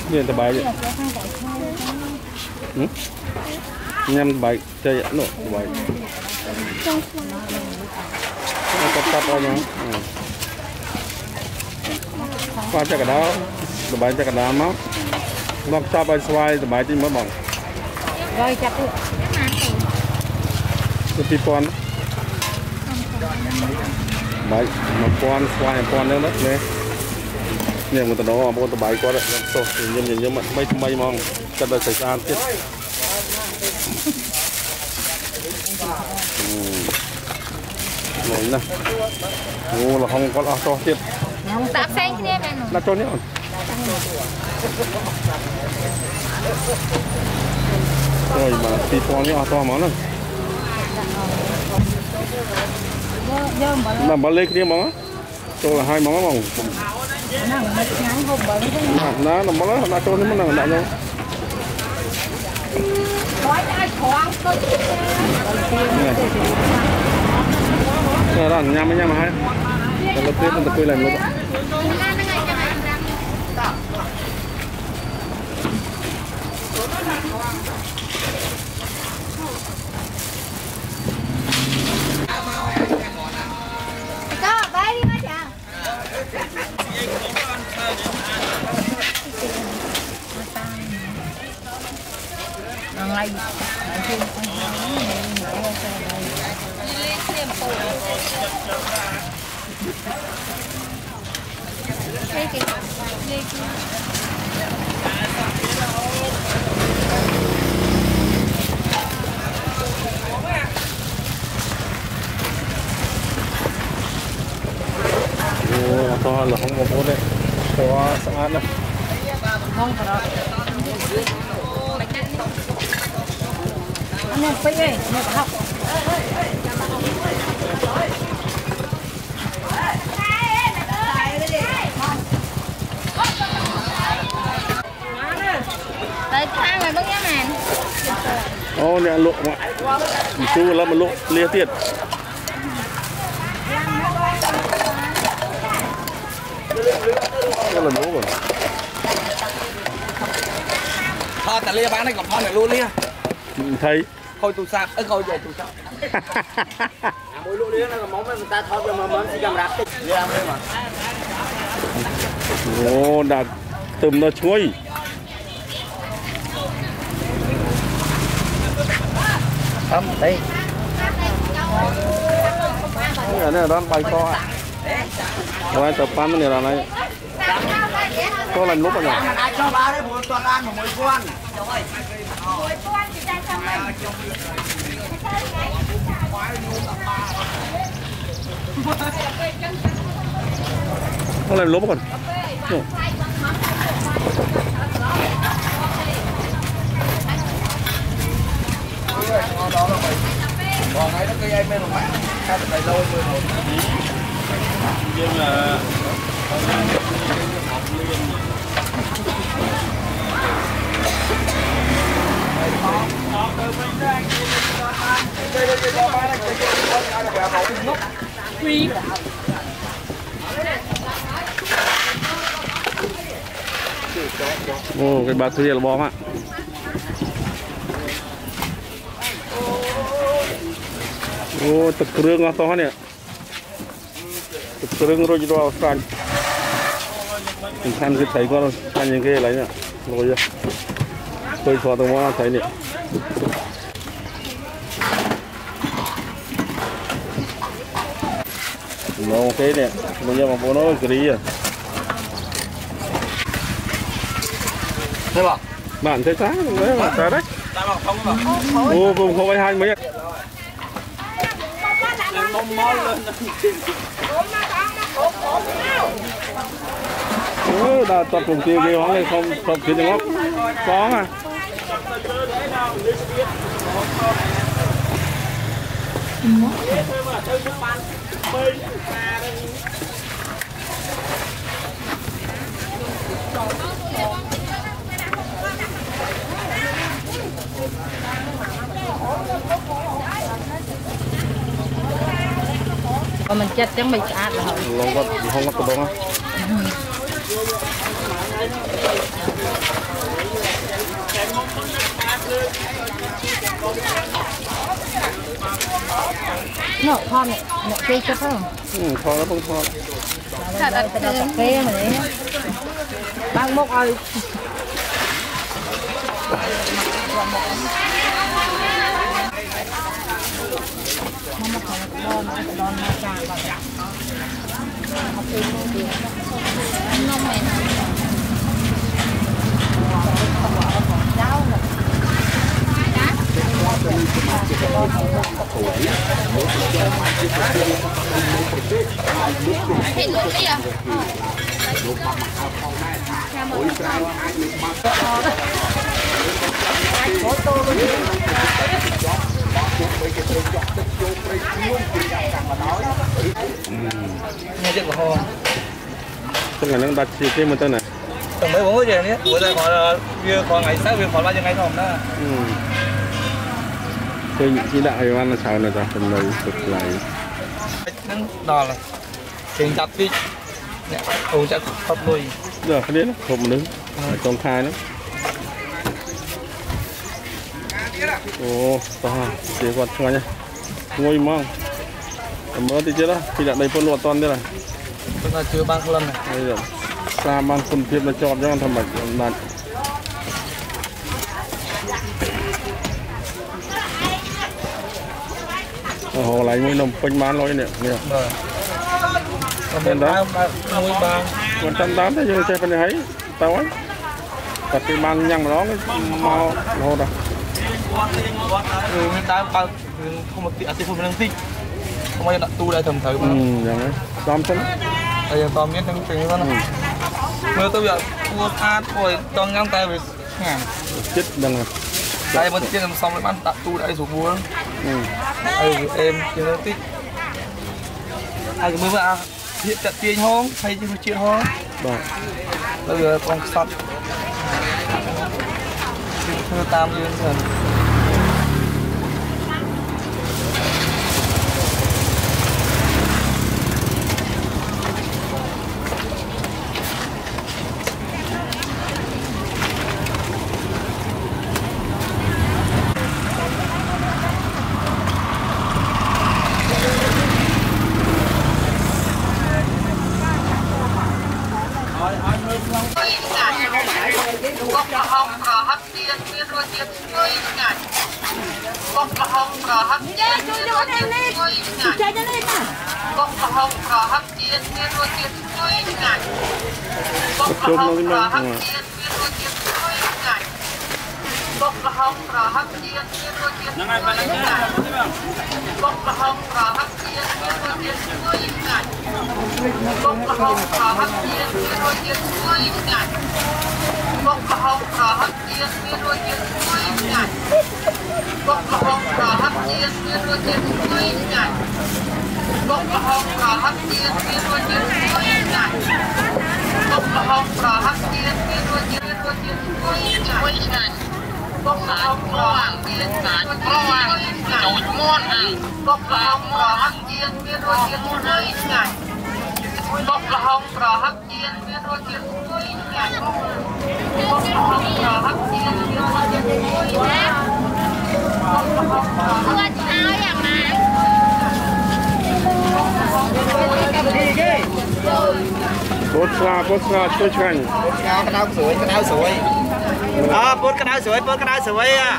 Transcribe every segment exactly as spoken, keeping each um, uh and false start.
เนี่ยสบายเลยยำสบายใจหนุ่มสบายตัดตัดเอาเนาะว่าจะกระดาษสบายจะกระดาษมั้งลองจับไปสบายสบายจริงมั้งบอกrồi chặt cái pi pon bài một con xoài con nữa đấy nhiều người ta đó một tờ bài quá đấy to nhìn nhìn nhìn mấy mấy mong chắc là xảy ra tiếp này nè ô là không có là to tiếp tạp xanh kia này là cho nhá rồi mà pi pon nó to món này làm bao lê kia món tôi là hai món mong nó làm món nó cho nó món nào đại đâu rồi nhâm với nhâm mà hay lần đầu tiên mình tập quay làm luôn Hãy to là không có bố đấy, to sát đấy. Không có đâu. Anh em phi đi, anh học. Tại thang rồi bưng nhá màn. Ô nè lộ mà, chú là mà lộ lia tiền. Cái là nấu rồi. Thôi ta lia bán này còn thôi này luôn lia. Thấy. Thôi tôi sạp, ơi thôi về tôi sạp. Mỗi lũ lia nó là món người ta thôi cho mà món chỉ cầm rạp tích. Lia ăn đây mà. Ồ, đã tùm nó chuối. Không, đây. Cái này là đón bay to ạ. Ngoài tập pan này là này. Có lần lúc rồi nhỉ? Ai cho bà đấy muốn toàn ăn mà mỗi con. Mỗi con thì ta cho mình. Có lần lúc còn. Còn ấy nó cây em bên ngoài, sao từ đây lâu rồi. Nhưng là ô cái bát thứ là bom ạ. Ô tập rương to nè, tập rương rồi cho vào mình tham cái thấy có tham những cái lấy nè, rồi chưa? Tôi cho tôi muốn thấy nè. Nó cái nè, bây giờ mà bố nó cái gì à? Thế bảo? Bạn thấy sáng đấy mà sao đấy? Ô vùng không phải hai mấy. Ừ, đã tập cùng tiêu kia hóa lên không tập kia ngóc có mà còn mình chết chẳng bị sạch là không có không có cái đó เนาะทอดเนี่ยเนี่ยเจ๊จะเพิ่มอืมทอดแล้วเพิ่งทอดถ้าตัดเป็นตัดเป๊ะเหมือนนี้บางมกเอาดอนดอนมาจางก่อนเอาปูน้องแม่เจ้าเนาะเห็นลูกนี่อ่ะ nghe chuyện của họ tức là nó đặt chi thêm một tên này tổng mấy bố gì nhé bữa giờ họ vừa họ ngày sáng vừa họ bao nhiêu ngày không đó tôi chỉ đại văn là sao này ta phần này cực lại nó đò là tiền chặt đi ồ chắc khóc lùi giờ cái đấy nó hộp đứng ở trong khai nữa ồ to chỉ còn thôi nhá ngồi mong mơ thì chết đó thì đã đầy phân loạt toàn đây này tức là chưa ban lần này đây rồi ra ban phân thiệp là chọn cho con thầm mạch đặt hồ lại mũi nồng quanh bán lối nè nè bên đó mũi ban còn trăm tám thế chứ xe bên này ấy tao ấy tập cái ban nhang nó mau hồ đâu ừ người ta bao không một tiệm thì không năng tích không ai đặt tu lại thầm thử mà ừ vậy đấy tóm chân bây giờ tóm miếng thằng chừng con mưa tôi giờ cua than rồi tóm nhang tay về ngàn chết đằng này đây vẫn chưa làm xong lại ban đặt tu lại xuống búa đây em chưa năng tích ai cũng mới vào hiện tại tiền không hay chưa chuyện không bây giờ con sọt thưa tam dương thần bọc là hồng cỏ hấp tiên tiên rồi tiên tươi ngạt bọc là hồng cỏ hấp tiên tiên rồi tiên tươi ngạt bọc là hồng cỏ hấp tiên tiên rồi tiên tươi ngạt bọc là hồng cỏ hấp tiên tiên rồi tiên tươi ngạt bọc là hồng cỏ hấp tiên tiên rồi tiên tươi ngạt bọc là hồng cỏ hấp tiên tiên rồi tiên tươi ngạt bọc là hồng cỏ hấp tiên tiên rồi tiên tươi ngạt bọc là hồng cỏ hấp tiên tiên rồi tiên tươi ngạt bọc là hồng cỏ hấp tiên tiên rồi tiên tươi ngạt bọc là hồng cỏ hấp tiên tiên rồi tiên tươi ngạt bọc là hồng cỏ hấp tiên tiên rồi tiên rồi tiên tươi ngạt bọc là hồng cỏ hấp tiên tiên rồi tiên tươi ngạt bọc là hồng cỏ hấp tiên tiên rồi tiên tươi ngạt bọc là hồng cỏ hấp tiên tiên rồi tiên tươi ngạt bọc là hồng cỏ hấp tiên tiên rồi tiên tươi ngạt bọc là hồng cỏ hấp tiên tiên rồi tiên tươi ngạt bột ra bột ra chơi chanh bột cái đau sủi cái đau sủi à bột cái đau sủi bột cái đau sủi à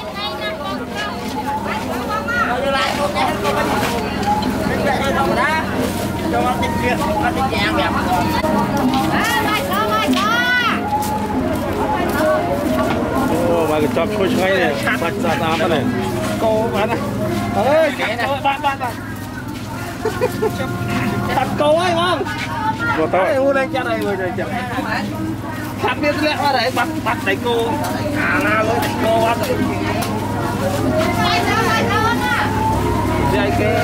cho nó tinh kia nó tinh dạng đẹp ô mà cái chop chơi chanh này sạch sạch ám cái này cô bán này ơi bạn bạn bạn thật cô ấy không bột tao mua đây cho đây rồi chặt khác biết lẽ qua đấy bắt bắt đánh cô à na luôn đánh cô bắt dây kia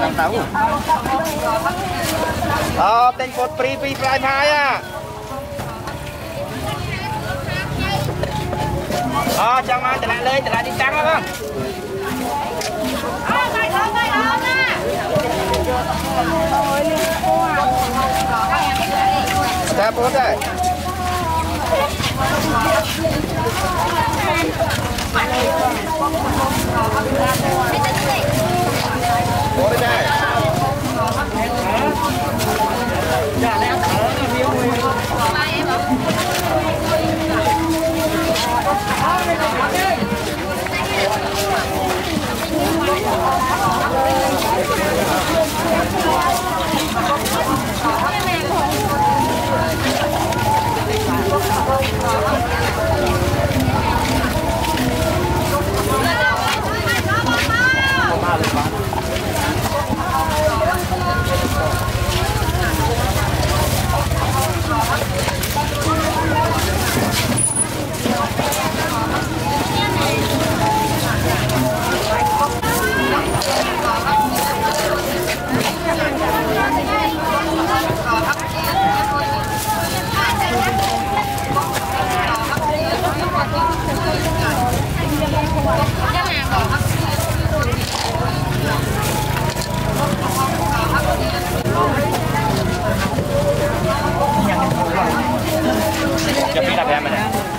tahu. Oh, tên cột pri pri fly phai à. Ờ, chẳng mai trở lại lên, trở lại đi trắng đó. Step bốn đây. Bốn đây. Cho phí đạp em này.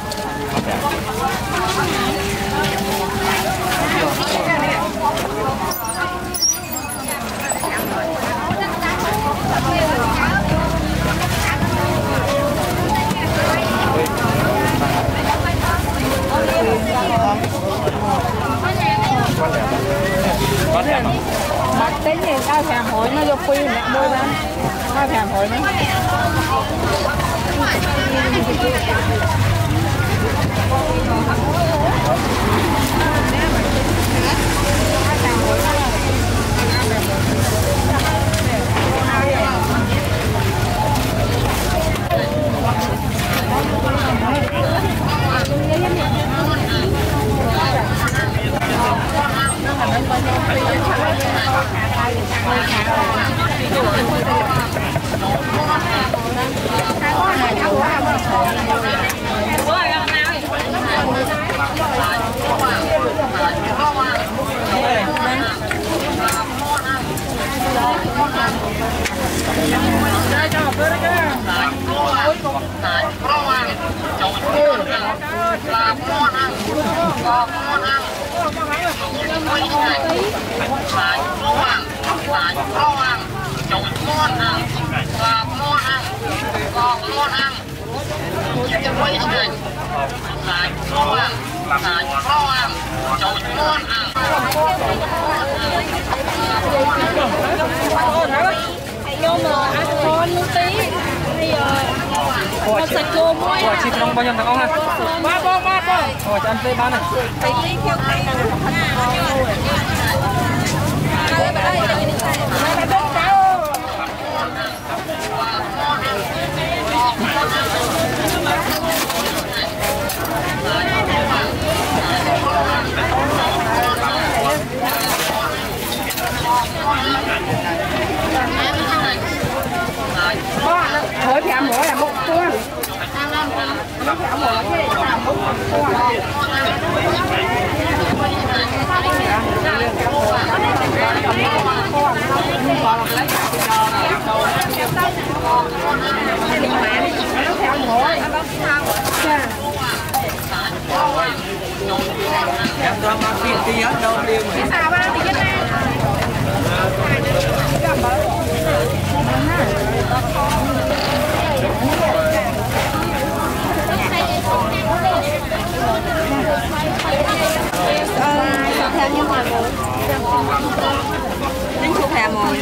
Mặt tính thì ao thèm hỏi nó vô quy mẹ mua ra. Ao thèm hỏi nó. Vô mà ăn con một tí. Bây giờ con sạch cô mua. Ủa chị không bao nhiêu thằng ông ha? Ba ba ba ba. Ủa cho ăn tươi bán này. Tí theo tay là không thành đâu. Đây đây đây đây đâu. Hỏi thèm mỗi là một con. Thèm mỗi cái thèm một con. Em đang mang tiền tí hết đâu riêng mà. Sao ba thì chết nè. Theo như ngoài mồi đến chụp hè mồi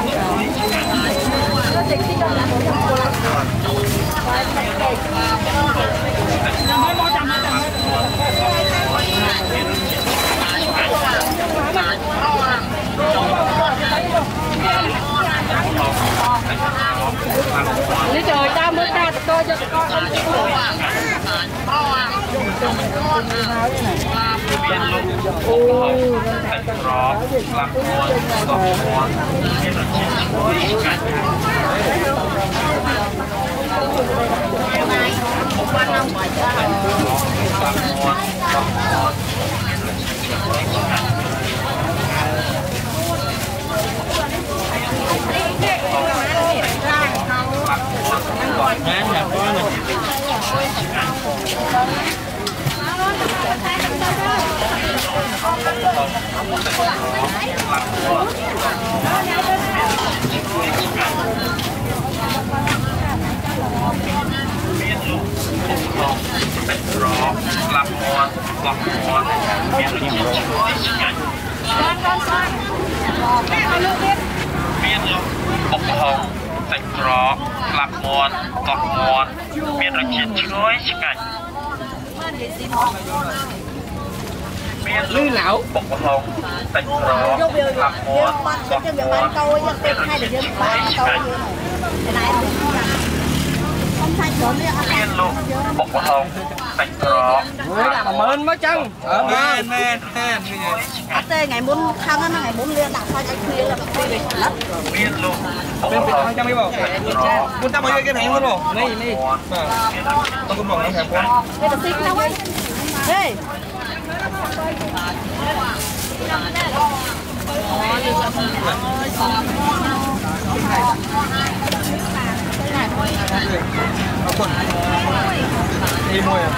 Lý trời ta mới ra coi cho con. lư lão bọc hồng tách rõ làm món bọc món câu dân tiền hay là dân bán câu cái này không thay chỗ đi miên lục bọc hồng tách rõ mới là mến mới chăng ở men men men tê ngày muốn khăn nó ngày muốn liên lạc thay cái kia là cái gì lắm miên lục bọc bên hồng bên trong đi bảo muốn tao bao nhiêu cái này không bảo này này tôi cũng bảo nó hẹp quá đây là xích đâu ấy đây đi mua à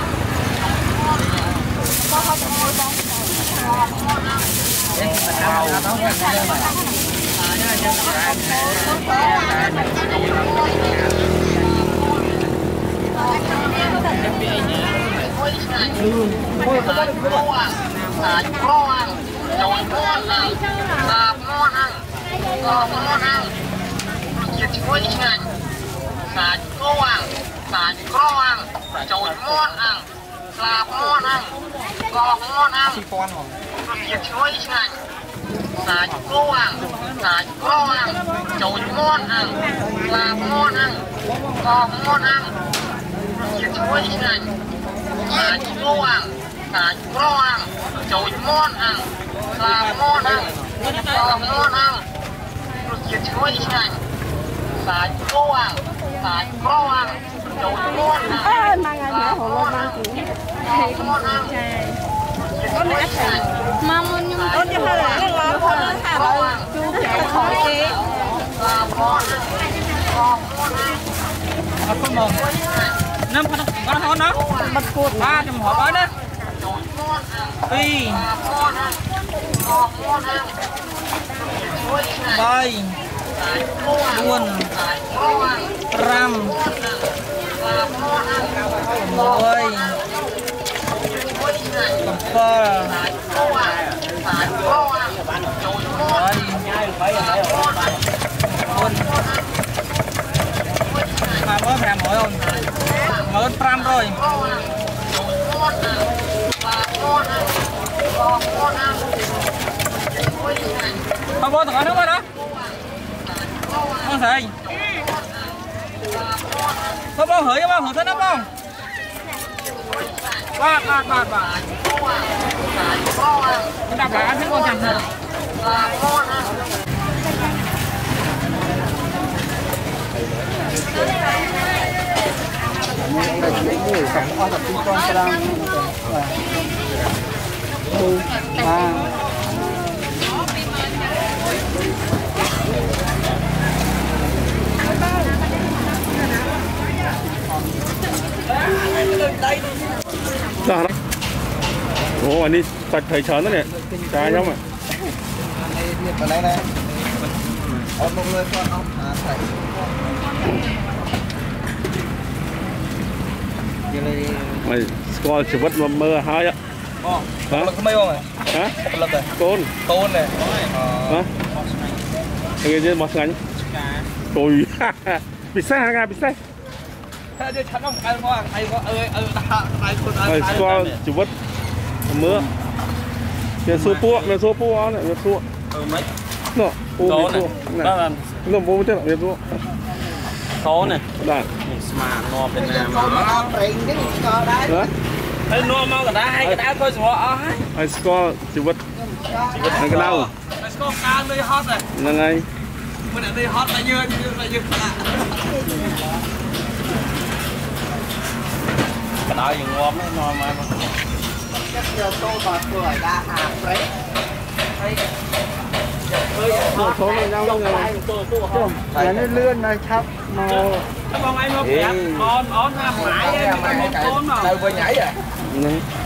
sạch ngon nồi ngon ăn lạp ngon ăn gọt ngon ăn nhiệt chuối chanh sạch ngon sạch ngon chồi ngon ăn lạp ngon ăn gọt ngon ăn nhiệt chuối chanh sạch ngon sạch ngon chồi ngon ăn lạp ngon ăn gọt ngon ăn nhiệt chuối chanh sạch ngon sạch ngon chồi ngon ăn lạp ngon ăn gọt ngon ăn nhiệt chuối chanh sạch ngon sạch ngon chồi ngon ăn mang ngày nữa hồ lô mang gọt ngon ăn nhiệt chuối chanh mang nhưng con cho hai là cái lá thôi thả vào chú chạy khỏi kia lạp ngon ăn gọt ngon ăn không mồm năm con con hôn đó bật cột ba chùm hộp ấy đó chồi ngon ăn y lạp ngon ăn gọt ngon ăn nhiệt chuối chanh đây luôn ram môi cầm phơ luôn mà mới làm mỗi không mới ram rồi không có thằng nước rồi đó không thấy có bao hửi bao hửi thế nó không ba ba ba ba đạp lại ăn thấy con chẳng được đó đó. Ồ, anh đi sạch thầy chớn đó nè, trái giống à. Ở đây này, ở một người con không, à thầy. Mày coi chỉ vất mơ hai á. Ồ, hả? Có mấy không này? Hả? Lập này. Tôn. Tôn này. Hả? Cái gì mà ngắn? Tôi bị sai hả? Bị sai. Thế đi chắn không? Ai có ai có ơi ơi ai con ai. Mày coi chỉ vất mơ. Cái số pua, cái số pua này, cái số. Ừ mấy. Nó, pua này. Đó là nó bố chết là cái số. Số này. Đó. Mà nó bên nào mà nó Hả? ហើយនាំមកកណ្ដាលហើយកណ្ដាលធ្វើសម្រក់អស់ហើយហើយស្គាល់ជីវិតជីវិតនៅកណ្ដៅហើយស្គាល់ការលុយហត់ហើយហ្នឹងហើយមិនតែលុយហត់តែយើងតែយើងខ្លាក់កណ្ដាលយើងងាប់នាំមកយកតោតធ្វើឲ្យដាអាប្រេហើយឃើញថតចូលនៅក្នុងហ្នឹងចូលទូហោះតែនេះលឿនមកឆាប់មកបងឯងមកប្រាប់អនអនថាម៉ាយឯងមកកូនមកទៅវិញអីហ្នឹង